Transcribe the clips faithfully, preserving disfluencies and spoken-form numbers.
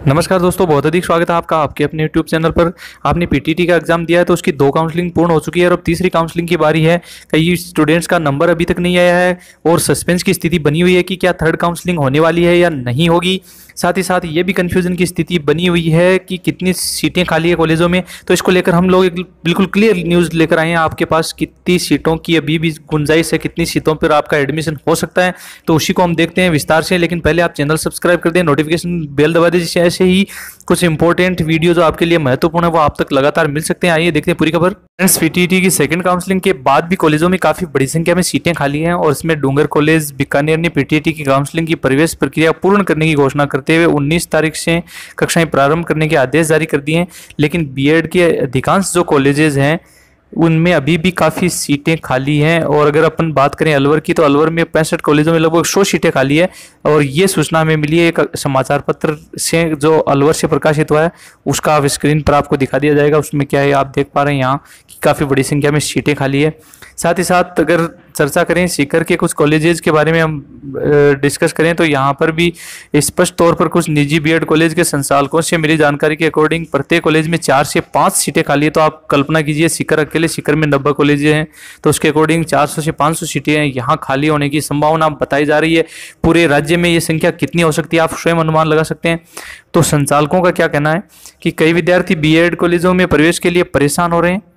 नमस्कार दोस्तों, बहुत अधिक स्वागत है आपका आपके अपने यूट्यूब चैनल पर। आपने पीटीटी का एग्जाम दिया है तो उसकी दो काउंसलिंग पूर्ण हो चुकी है और अब तीसरी काउंसलिंग की बारी है। कई स्टूडेंट्स का नंबर अभी तक नहीं आया है और सस्पेंस की स्थिति बनी हुई है कि क्या थर्ड काउंसलिंग होने वाली है या नहीं होगी। साथ ही साथ ये भी कन्फ्यूजन की स्थिति बनी हुई है कि कितनी सीटें खाली है कॉलेजों में। तो इसको लेकर हम लोग एक बिल्कुल क्लियर न्यूज़ लेकर आए हैं आपके पास, कितनी सीटों की अभी भी गुंजाइश है, कितनी सीटों पर आपका एडमिशन हो सकता है। तो उसी को हम देखते हैं विस्तार से, लेकिन पहले आप चैनल सब्सक्राइब कर दें, नोटिफिकेशन बेल दबा दें, जिससे ऐसे ही कुछ इंपॉर्टेंट वीडियो जो आपके लिए महत्वपूर्ण है वो आप तक लगातार मिल सकते हैं। आइए देखते हैं पूरी खबर। फ्रेंड्स, पीटीटी की सेकंड काउंसलिंग के बाद भी कॉलेजों में काफी बड़ी संख्या में सीटें खाली हैं और इसमें डूंगर कॉलेज बीकानेर ने पीटीटी की काउंसलिंग की प्रवेश प्रक्रिया पूर्ण करने की घोषणा करते हुए उन्नीस तारीख से कक्षाएं प्रारंभ करने के आदेश जारी कर दिए हैं। लेकिन बीएड के अधिकांश जो कॉलेजेस हैं उनमें अभी भी काफ़ी सीटें खाली हैं। और अगर अपन बात करें अलवर की, तो अलवर में पैंसठ कॉलेजों में लगभग सौ सीटें खाली है। और ये सूचना हमें मिली है एक समाचार पत्र से जो अलवर से प्रकाशित हुआ है, उसका आप स्क्रीन पर आपको दिखा दिया जाएगा। उसमें क्या है आप देख पा रहे हैं यहाँ कि काफ़ी बड़ी संख्या में सीटें खाली है। साथ ही साथ अगर चर्चा करें सीकर के कुछ कॉलेजेस के बारे में हम डिस्कस करें तो यहाँ पर भी स्पष्ट तौर पर कुछ निजी बीएड कॉलेज के संचालकों से मिली जानकारी के अकॉर्डिंग प्रत्येक कॉलेज में चार से पाँच सीटें खाली है। तो आप कल्पना कीजिए, सीकर अकेले सीकर में नब्बे कॉलेज हैं तो उसके अकॉर्डिंग चार सौ से पाँच सौ सीटें हैं यहाँ खाली होने की संभावना बताई जा रही है। पूरे राज्य में ये संख्या कितनी हो सकती है आप स्वयं अनुमान लगा सकते हैं। तो संचालकों का क्या कहना है कि कई विद्यार्थी बीएड कॉलेजों में प्रवेश के लिए परेशान हो रहे हैं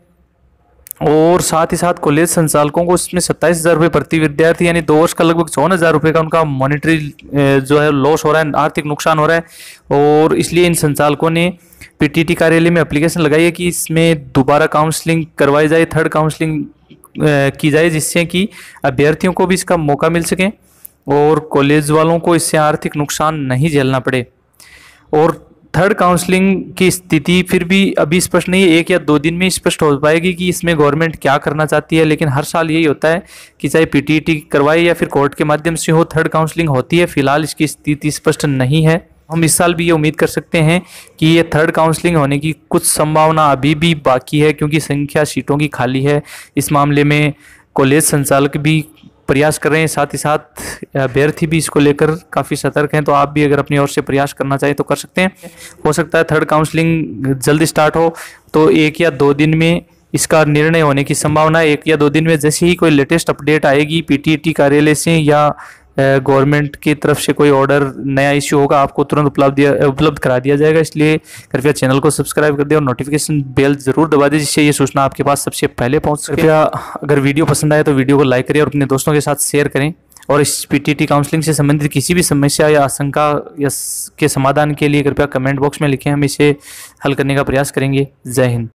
और साथ ही साथ कॉलेज संचालकों को इसमें सत्ताईस हज़ार रुपये प्रति विद्यार्थी यानी दो वर्ष का लगभग चौवन हज़ार रुपये का उनका मॉनिटरी जो है लॉस हो रहा है, आर्थिक नुकसान हो रहा है। और इसलिए इन संचालकों ने पीटीटी कार्यालय में एप्लीकेशन लगाई है कि इसमें दोबारा काउंसलिंग करवाई जाए, थर्ड काउंसलिंग की जाए, जिससे कि अभ्यर्थियों को भी इसका मौका मिल सके और कॉलेज वालों को इससे आर्थिक नुकसान नहीं झेलना पड़े। और थर्ड काउंसलिंग की स्थिति फिर भी अभी स्पष्ट नहीं है, एक या दो दिन में स्पष्ट हो पाएगी कि इसमें गवर्नमेंट क्या करना चाहती है। लेकिन हर साल यही होता है कि चाहे पीटीटी करवाए या फिर कोर्ट के माध्यम से हो, थर्ड काउंसलिंग होती है। फिलहाल इसकी स्थिति स्पष्ट नहीं है। हम इस साल भी ये उम्मीद कर सकते हैं कि ये थर्ड काउंसलिंग होने की कुछ संभावना अभी भी बाकी है, क्योंकि संख्या सीटों की खाली है। इस मामले में कॉलेज संचालक भी प्रयास कर रहे हैं, साथ ही साथ अभ्यर्थी भी इसको लेकर काफ़ी सतर्क हैं। तो आप भी अगर अपनी ओर से प्रयास करना चाहें तो कर सकते हैं। हो सकता है थर्ड काउंसलिंग जल्दी स्टार्ट हो तो एक या दो दिन में इसका निर्णय होने की संभावना है। एक या दो दिन में जैसे ही कोई लेटेस्ट अपडेट आएगी पीटीटी कार्यालय से या गवर्नमेंट की तरफ से कोई ऑर्डर नया इश्यू होगा, आपको तुरंत उपलब्ध उपलब्ध करा दिया जाएगा। इसलिए कृपया चैनल को सब्सक्राइब कर दें और नोटिफिकेशन बेल जरूर दबा दें, जिससे ये सूचना आपके पास सबसे पहले पहुंच सके। कृपया अगर वीडियो पसंद आए तो वीडियो को लाइक करें और अपने दोस्तों के साथ शेयर करें। और इस पीटीटी काउंसलिंग से संबंधित किसी भी समस्या या आशंका या के समाधान के लिए कृपया कमेंट बॉक्स में लिखें, हम इसे हल करने का प्रयास करेंगे। जय हिंद।